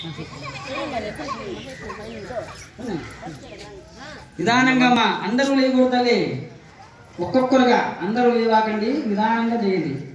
నిదానంగా అమ్మా, అందరూ లేకూడదు తల్లి, ఒక్కొక్కరుగా అందరూ లేవాకండి, నిదానంగా చేయండి.